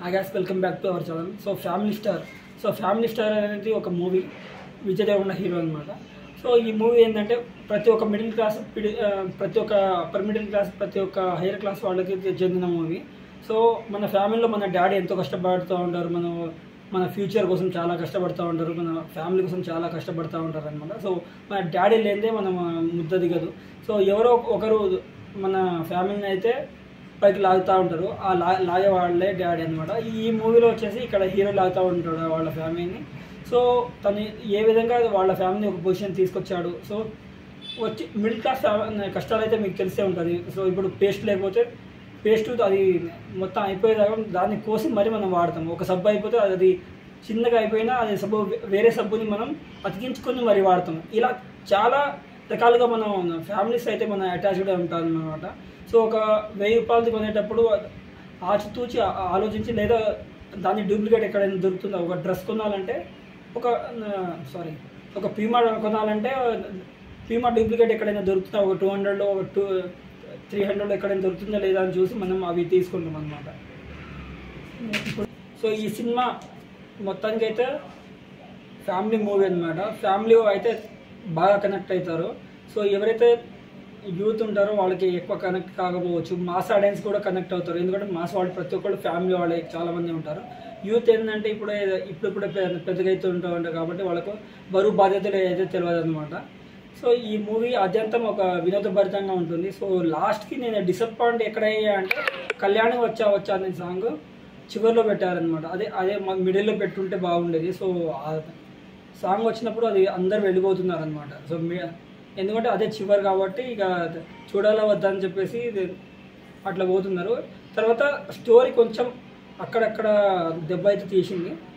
I guess welcome back to our channel. So Family Star అనేది ఒక movie Vijay Deverakonda hero అన్నమాట. So ఈ movie ఏంటంటే ప్రతి ఒక్క మిడిల్ క్లాస్ ప్రతి ఒక్క అప్పర్ మిడిల్ క్లాస్ ప్రతి ఒక్క హైయర్ క్లాస్ వాళ్ళకి చెందిన మూవీ. సో మన ఫ్యామిలీలో మన డాడీ ఎంతో కష్టపడుతూ ఉంటారు, మన ఫ్యూచర్ కోసం చాలా కష్టపడుతూ ఉంటారు, మన ఫ్యామిలీ కోసం చాలా కష్టపడుతూ ఉంటారు అనమాట. సో మన డాడీ లేదే మనం ముద్ద దిగదు. సో ఎవరో ఒకరు మన ఫ్యామిలీని అయితే పైకి లాగుతూ ఉంటారు, ఆ లాగే వాళ్ళే డాడీ అనమాట. ఈ మూవీలో వచ్చేసి ఇక్కడ హీరో లాగుతూ ఉంటాడు వాళ్ళ ఫ్యామిలీని. సో తను ఏ విధంగా వాళ్ళ ఫ్యామిలీ ఒక పొజిషన్ తీసుకొచ్చాడు. సో వచ్చి మిడిల్ క్లాస్ కష్టాలు అయితే మీకు తెలిసే ఉంటుంది. సో ఇప్పుడు పేస్ట్ లేకపోతే పేస్ట్ అది మొత్తం అయిపోయేదాకా దాన్ని కోసి మరీ మనం వాడతాం. ఒక సబ్బు అయిపోతే అది చిన్నగా అయిపోయినా అది సబ్బు వేరే సబ్బుని మనం అతికించుకొని మరీ వాడతాం. ఇలా చాలా రకాలుగా మనం ఫ్యామిలీస్ అయితే మన అటాచ్డ్ ఉంటాం అన్నమాట. సో ఒక 1000 రూపాయలది కొనేటప్పుడు ఆచితూచి ఆలోచించి, లేదా దాన్ని డూప్లికేట్ ఎక్కడైనా దొరుకుతుందా, ఒక డ్రెస్ కొనాలంటే ఒక పీమా కొనాలంటే పీమా డూప్లికేట్ ఎక్కడైనా దొరుకుతుందా, ఒక 200లో 300లో ఎక్కడైనా దొరుకుతుందా లేదా అని చూసి మనం అవి తీసుకుంటాం అన్నమాట. సో ఈ సినిమా మొత్తానికి అయితే ఫ్యామిలీ మూవీ అన్నమాట. ఫ్యామిలీ అయితే బాగా కనెక్ట్ అవుతారు. సో ఎవరైతే యూత్ ఉంటారో వాళ్ళకి ఎక్కువ కనెక్ట్ కాకపోవచ్చు, మాస్ ఆడియన్స్ కూడా కనెక్ట్ అవుతారు. ఎందుకంటే మాస్ వాళ్ళు ప్రతి ఒక్కళ్ళు ఫ్యామిలీ వాళ్ళే చాలామంది ఉంటారు. యూత్ ఏంటంటే ఇప్పుడు పెద్దగా అయితే ఉంటారు కాబట్టి వాళ్ళకు బరువు బాధ్యతలు అయితే తెలియదు అనమాట. సో ఈ మూవీ ఆద్యంతం ఒక వినోదభరితంగా ఉంటుంది. సో లాస్ట్కి నేను డిసప్పాయింట్ ఎక్కడయ్యా అంటే కళ్యాణి వచ్చా అనే సాంగ్ చివరిలో పెట్టారనమాట. అదే మిడిల్లో పెట్టుంటే బాగుండేది. సో ఆ సాంగ్ వచ్చినప్పుడు అది అందరు వెళ్ళిపోతున్నారు అనమాట. సో ఎందుకంటే అదే చివరి కాబట్టి ఇక చూడాలా వద్దా అని చెప్పేసి అట్లా పోతున్నారు. తర్వాత స్టోరీ కొంచెం అక్కడక్కడ దెబ్బ అయితే తీసింది.